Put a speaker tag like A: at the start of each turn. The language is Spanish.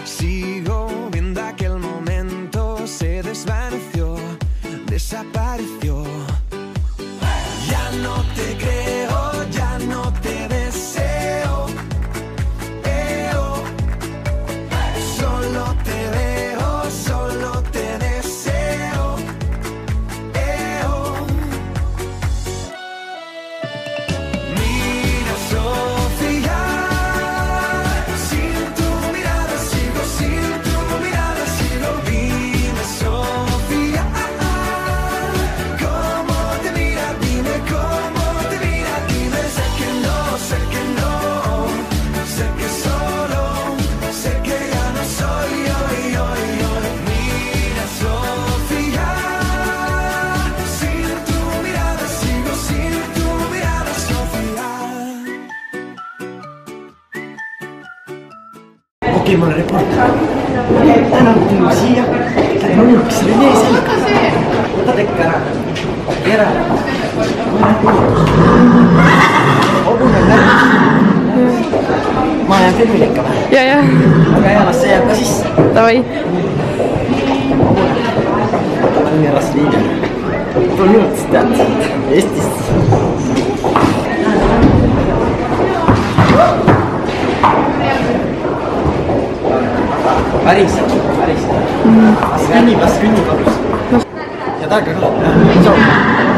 A: Sigo viendo aquel momento, se desvaneció, desapareció. Ya no te creo, ya no te deseo. Solo te veo, solo te deseo. Mira, Sofía, sin tu mirada sigo, sin tu mirada sigo. Dime, Sofía, cómo te mira, dime cómo te mira, dime. Sé que no, sé que no, sé que solo, sé que ya no soy yo. Mira, Sofía, sin tu mirada sigo, sin tu mirada, Sofía.
B: Ok, ma la reporta. Täna tulime siia. No nüüd, mis oli nii selga? Võta tekk ära. Ära. Hobune märk. Ma jään filmile ikka või?
C: Ja.
B: Aga hea, las see jääb ka sisse.
C: Davai.
B: On nii raske liine. Tulnud, tead, Eestist. Päris. Las kõnnib kodus. Ja taega ka.